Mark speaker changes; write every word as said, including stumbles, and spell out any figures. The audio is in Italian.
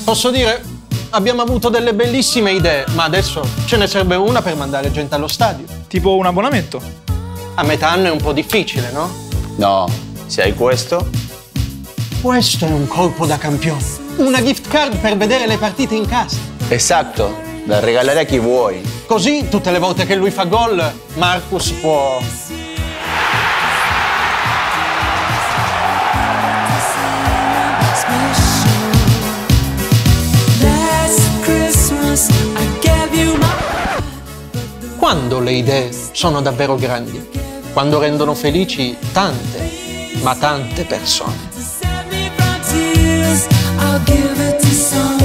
Speaker 1: Posso dire, abbiamo avuto delle bellissime idee, ma adesso ce ne serve una per mandare gente allo stadio.
Speaker 2: Tipo un abbonamento?
Speaker 1: A metà anno è un po' difficile, no?
Speaker 3: No, se hai questo...
Speaker 1: Questo è un colpo da campione. Una gift card per vedere le partite in casa.
Speaker 3: Esatto, da regalare a chi vuoi.
Speaker 1: Così, tutte le volte che lui fa gol, Marcus può... Quando le idee sono davvero grandi? Quando rendono felici tante, ma tante persone.
Speaker 4: I'll give it to someone.